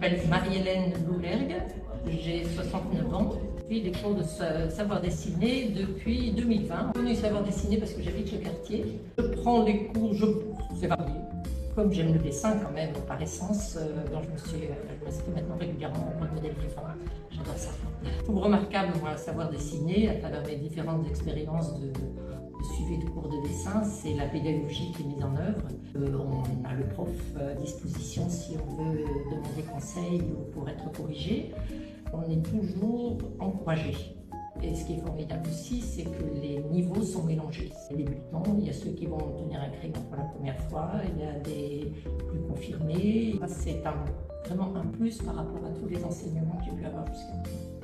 m'appelle Marie-Hélène Loulergue, j'ai 69 ans. Je fais des cours de savoir dessiner depuis 2020. Je suis venue savoir dessiner parce que j'habite le quartier. Je prends les cours, c'est varié. Comme j'aime le dessin quand même par essence, donc je m'inscris maintenant régulièrement au modèle vivant. J'adore ça. Tout remarquable, moi, savoir dessiner à travers mes différentes expériences de suivi de cours de dessin, c'est la pédagogie qui est mise en œuvre. On a le prof à disposition si on veut demander conseil ou pour être corrigé. On est toujours encouragé. Et ce qui est formidable aussi, c'est que les niveaux sont mélangés. Les débutants, il y a ceux qui vont tenir un crayon pour la première fois, il y a des plus confirmés. C'est vraiment un plus par rapport à tous les enseignements que j'ai pu avoir jusqu'à maintenant.